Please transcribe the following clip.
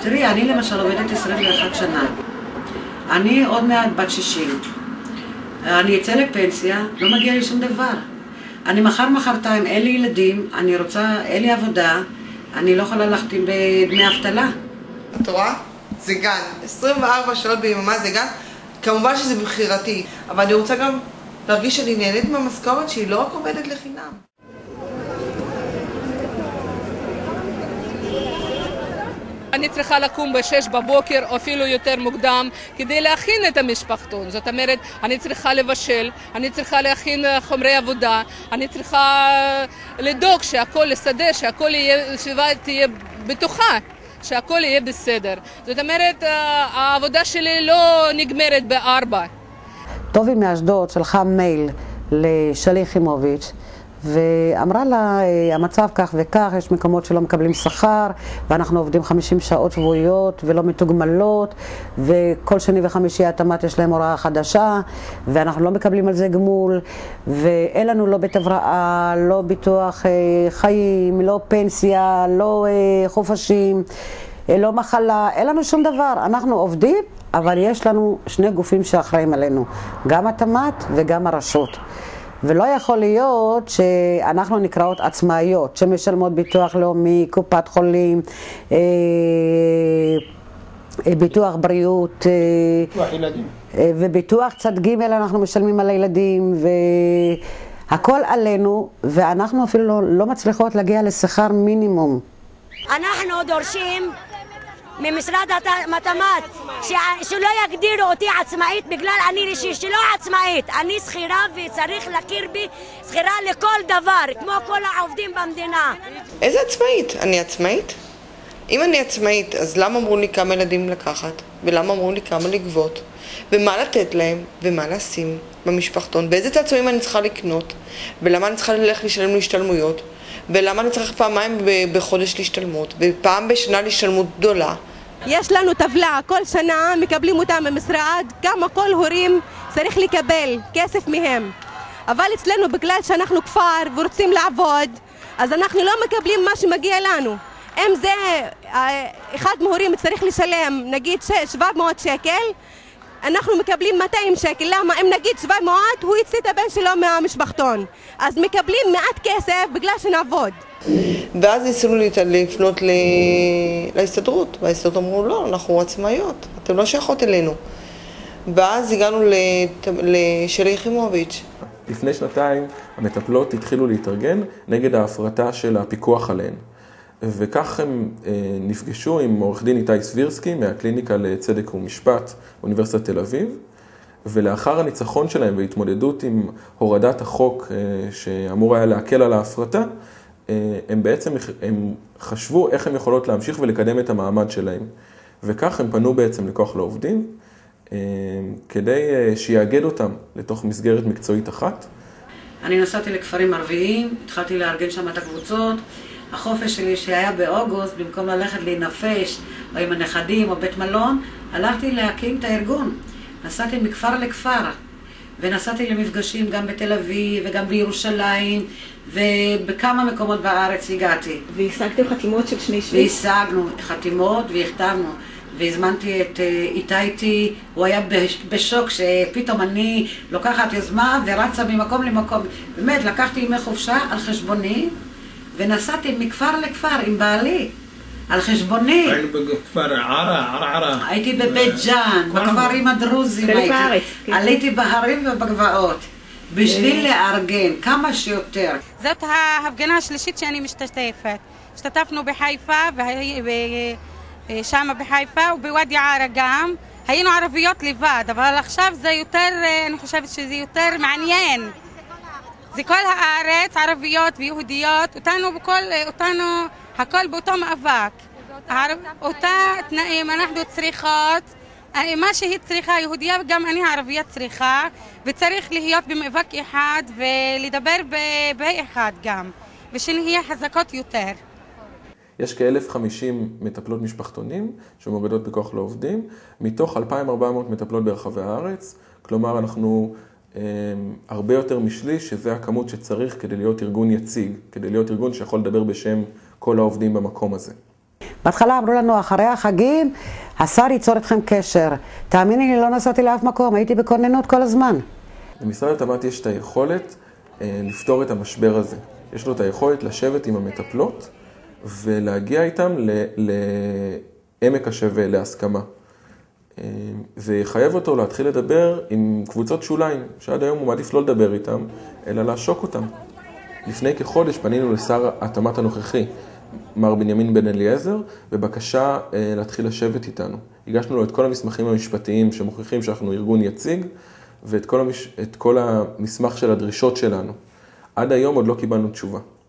תראי, אני למשל עובדת 21 שנה. אני עוד מעט בת 60. אני אצא לפנסיה, לא מגיע לי שום דבר. אני מחרתיים, אין לי ילדים, אין לי עבודה, אני לא יכולה להחתים בדמי אבטלה. את רואה? זה גן. 24 שעות ביממה זה גן. כמובן שזה בחירתי, אבל אני רוצה גם להרגיש שאני נהנית מהמשכורת שהיא לא רק עובדת לחינם. אני צריכה לקום ב-6 בבוקר או אפילו יותר מוקדם כדי להכין את המשפחתון. זאת אומרת, אני צריכה לבשל, אני צריכה להכין חומרי עבודה, אני צריכה לדאוג שהכל לסדר, שהכל תהיה בטוחה, שהכל יהיה בסדר. זאת אומרת, העבודה שלי לא נגמרת ב-4. טובי מאשדוד שלחה מייל לשלי יחימוביץ' ואמרה לה, המצב כך וכך, יש מקומות שלא מקבלים שכר ואנחנו עובדים 50 שעות שבועיות ולא מתוגמלות, וכל שני וחמישי התאמת יש להם הוראה חדשה ואנחנו לא מקבלים על זה גמול, ואין לנו לא בית הבראה, לא ביטוח חיים, לא פנסיה, לא חופשים, לא מחלה, אין לנו שום דבר. אנחנו עובדים, אבל יש לנו שני גופים שאחראים עלינו, גם התאמת וגם הרשות. ולא יכול להיות שאנחנו נקראות עצמאיות, שמשלמות ביטוח לאומי, קופת חולים, ביטוח בריאות, וביטוח צד ג' אנחנו משלמים על הילדים, והכל עלינו, ואנחנו אפילו לא מצליחות להגיע לשכר מינימום. אנחנו דורשים ממשרד התמ"ת שלא יגדירו אותי עצמאית, בגלל אני שלא עצמאית, אני שכירה וצריך להכיר בי שכירה לכל דבר, כמו כל העובדים במדינה. איזה עצמאית? אני עצמאית? אם אני עצמאית, אז למה אמרו לי כמה ילדים לקחת? ולמה אמרו לי כמה לגבות? ומה לתת להם? ומה לשים במשפחתון? באיזה צעצועים אני צריכה לקנות? ולמה אני צריכה ללכת לשלם להשתלמויות? ולמה אני צריך פעמיים בחודש להשתלמות? ופעם בשנה להשתלמות גדולה? יש לנו טבלה, כל שנה מקבלים אותה ממשרד, כמה כל הורים צריך לקבל כסף מהם. אבל אצלנו בגלל שאנחנו כפר ורוצים לעבוד, אז אנחנו לא מקבלים מה שמגיע לנו. אם זה אחד מההורים צריך לשלם נגיד 700 שקל, אנחנו מקבלים 200 שקל. למה? אם נגיד 700, הוא יצא את הבן שלו מהמשפחתון. אז מקבלים מעט כסף בגלל שנעבוד. ואז ניסינו לפנות להסתדרות, וההסתדרות אמרו לא, אנחנו עצמאיות, אתם לא שייכות אלינו. ואז הגענו לשלי יחימוביץ'. לפני שנתיים המטפלות התחילו להתארגן נגד ההפרטה של הפיקוח עליהן. וכך הם נפגשו עם עורך דין איתי סבירסקי מהקליניקה לצדק ומשפט באוניברסיטת תל אביב, ולאחר הניצחון שלהם והתמודדות עם הורדת החוק שאמור היה להקל על ההפרטה, הם בעצם חשבו איך הם יכולות להמשיך ולקדם את המעמד שלהם. וכך הם פנו בעצם לכוח לעובדים, כדי שיאגד אותם לתוך מסגרת מקצועית אחת. אני נסעתי לכפרים ערביים, התחלתי לארגן שם את הקבוצות. החופש שלי שהיה באוגוסט, במקום ללכת להינפש, או עם הנכדים או בית מלון, הלכתי להקים את הארגון. נסעתי מכפר לכפר, ונסעתי למפגשים גם בתל אביב וגם בירושלים, ובכמה מקומות בארץ הגעתי. והשגתם חתימות של שני שליש? והשגנו חתימות והכתבנו. והזמנתי את איתי, הוא היה בשוק שפתאום אני לוקחת יוזמה ורצה ממקום למקום. באמת, לקחתי ימי חופשה על חשבוני, ונסעתי מכפר לכפר עם בעלי, על חשבוני. היינו בכפר ערה. הייתי בבית ג'אן, בכפרים הדרוזים הייתי. עליתי בהרים ובגבעות, בשביל לארגן כמה שיותר. זאת ההפגנה השלישית שאני משתתפת. השתתפנו בחיפה, שם בחיפה ובוואדי ערה גם. היינו ערביות לבד, אבל עכשיו זה יותר, אני חושבת שזה יותר מעניין. זה כל הארץ, ערביות ויהודיות, אותנו הכל באותו מאבק. אותה תנאים אנחנו צריכות, מה שהיא צריכה, יהודיה וגם אני הערבייה צריכה, וצריך להיות במאבק אחד ולדבר באחד גם, ושנהיה חזקות יותר. יש כ-1,050 מטפלות משפחתונים שמאוגדות בכוח לעובדים, מתוך 2,400 מטפלות ברחבי הארץ, כלומר אנחנו הרבה יותר משליש, שזה הכמות שצריך כדי להיות ארגון יציג, כדי להיות ארגון שיכול לדבר בשם כל העובדים במקום הזה. בהתחלה אמרו לנו, אחרי החגים, השר ייצור אתכם קשר. תאמיני לי, לא נסעתי לאף מקום, הייתי בכוננות כל הזמן. למשרד התמ"ת יש את היכולת לפתור את המשבר הזה. יש לו את היכולת לשבת עם המטפלות ולהגיע איתם לעמק השווה, להסכמה. זה יחייב אותו להתחיל לדבר עם קבוצות שוליים, שעד היום הוא מעדיף לא לדבר איתם, אלא לעשוק אותם. לפני כחודש פנינו לשר התמ"ת הנוכחי, מר בנימין בן אליעזר, בבקשה להתחיל לשבת איתנו. הגשנו לו את כל המסמכים המשפטיים שמוכיחים שאנחנו ארגון יציג, ואת כל המסמך של הדרישות שלנו. עד היום עוד לא קיבלנו תשובה.